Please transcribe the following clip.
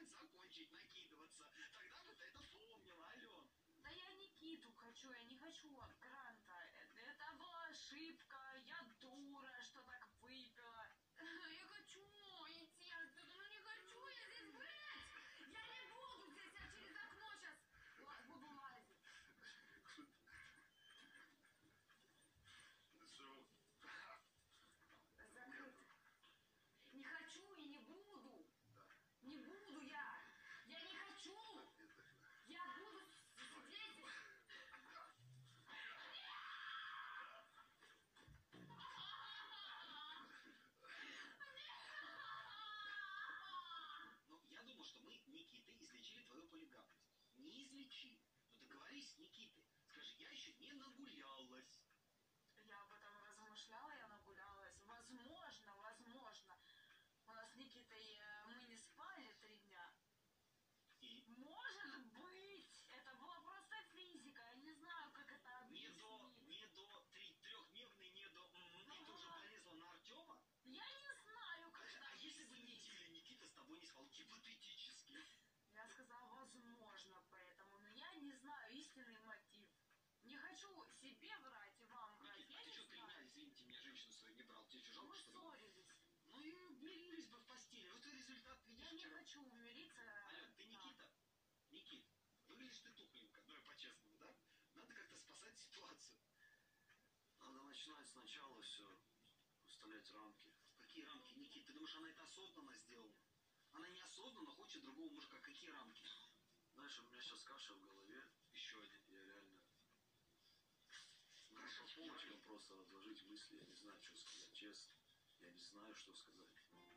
закончить накидываться. Тогда бы ты это помнила, Ален. Да я Никиту хочу, я не хочу Гранта. Это была ошибка, я дура, что так выпила. Я хочу идти, ну не хочу я здесь быть. Я не буду здесь, я через окно сейчас буду лазить. Закрыто. Не хочу и не буду. Не буду я. Я не хочу. Я буду сидеть. Ну, я думаю, что мы, Никита, излечили твою полигамность. Не излечили. Но договорись с Никитой. Скажи, я еще не нагулялась. Я об этом размышляла, я нагулялась. Возможно. У нас с Никитой мы не спали 3 дня. И Может быть, это была просто физика. Я не знаю, как это объяснить. трехдневный, не до... И ты уже полезла на Артема? Я не знаю, как это А если бы объяснить. неделю Никита с тобой не спал? Гипотетически. Я сказала, возможно, поэтому. Но я не знаю истинный мотив. Не хочу себе врать и вам врать. Никита, Я ты не что, 3 знаю. дня, извините меня, женщину свою не брал? Тебе что, жалко, Мы что ли? ссорились. Ну и мирились бы в постели. Вот и результат видишь Я не вчера. хочу мириться. Ален, ты Да. Никита? Никит, выглядишь ты тухленько, ну и по-честному, да? Надо как-то спасать ситуацию. Надо начинать сначала все, выставлять рамки. Какие рамки, Никит? Ты думаешь, она это осознанно сделала? Она неосознанно хочет другого мужика. Какие рамки? Знаешь, у меня сейчас каша в голове. Еще один. Я реально... Каша по в полочкам голове? просто разложить мысли. Я не знаю, что сказать. Честно. Я не знаю, что сказать.